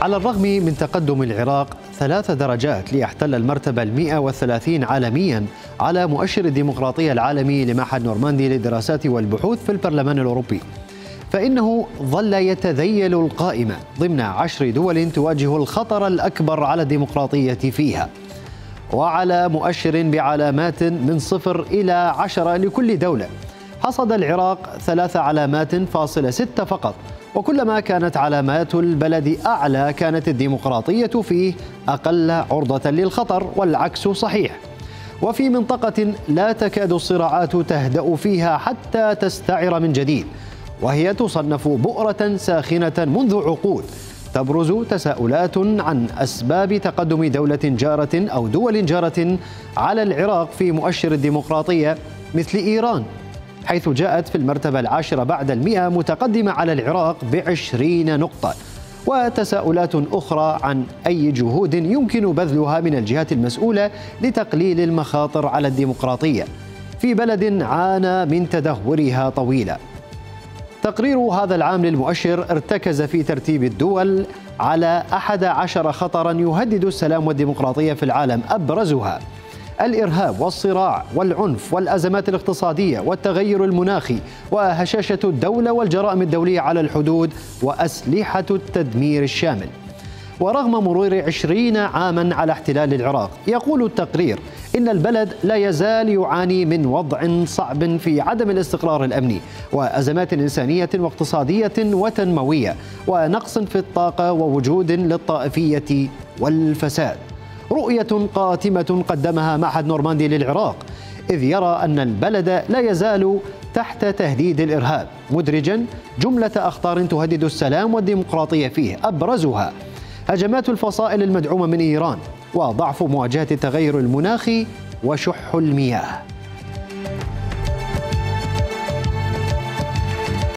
على الرغم من تقدم العراق 3 درجات ليحتل المرتبة 130 عالميا على مؤشر الديمقراطية العالمي لمعهد نورماندي للدراسات والبحوث في البرلمان الأوروبي، فإنه ظل يتذيل القائمة ضمن 10 دول تواجه الخطر الأكبر على الديمقراطية فيها، وعلى مؤشر بعلامات من 0 إلى 10 لكل دولة. حصد العراق 3 علامات فاصلة 6 فقط، وكلما كانت علامات البلد أعلى كانت الديمقراطية فيه أقل عرضة للخطر، والعكس صحيح. وفي منطقة لا تكاد الصراعات تهدأ فيها حتى تستعر من جديد، وهي تصنف بؤرة ساخنة منذ عقود، تبرز تساؤلات عن أسباب تقدم دولة جارة أو دول جارة على العراق في مؤشر الديمقراطية مثل إيران، حيث جاءت في المرتبة 10 بعد 100 متقدمة على العراق ب20 نقطة، وتساؤلات أخرى عن أي جهود يمكن بذلها من الجهات المسؤولة لتقليل المخاطر على الديمقراطية في بلد عانى من تدهورها طويلا. تقرير هذا العام للمؤشر ارتكز في ترتيب الدول على 11 خطرا يهدد السلام والديمقراطية في العالم، أبرزها الإرهاب والصراع والعنف والأزمات الاقتصادية والتغير المناخي وهشاشة الدولة والجرائم الدولية على الحدود وأسلحة التدمير الشامل. ورغم مرور 20 عاما على احتلال العراق، يقول التقرير إن البلد لا يزال يعاني من وضع صعب في عدم الاستقرار الأمني وأزمات إنسانية واقتصادية وتنموية ونقص في الطاقة ووجود للطائفية والفساد. رؤية قاتمة قدمها معهد نورماندي للعراق، إذ يرى أن البلد لا يزال تحت تهديد الإرهاب، مدرجا جملة أخطار تهدد السلام والديمقراطية فيه، أبرزها هجمات الفصائل المدعومة من إيران وضعف مواجهة التغير المناخي وشح المياه.